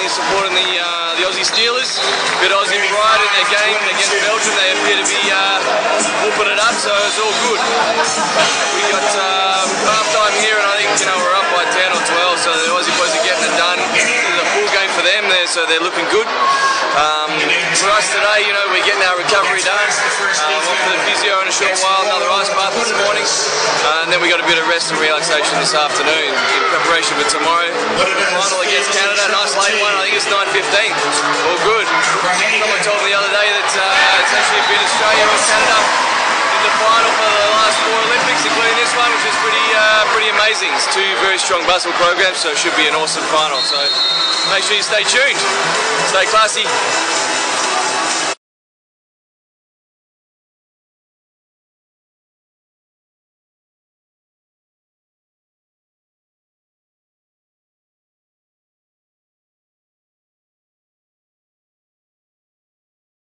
supporting the Aussie Steelers. Good Aussie pride in their game against Belgium. They appear to be whooping it up, so it's all good. We got half time here, and I think we're up by 10 or 12, so the Aussie boys are getting it done. It's a full game for them there, so they're looking good. For us today, we're getting our recovery done. Off to the physio in a short while, another ice bath this morning, and then we got a bit of rest and relaxation this afternoon in preparation for tomorrow. Final against Canada, nice late one. I think it's 9:15. All good. Someone told me the other day that it's actually been Australia or Canada in the final for the last 4 Olympics, including this one, which is pretty amazing. It's 2 very strong basketball programs, so it should be an awesome final. So make sure you stay tuned, stay classy.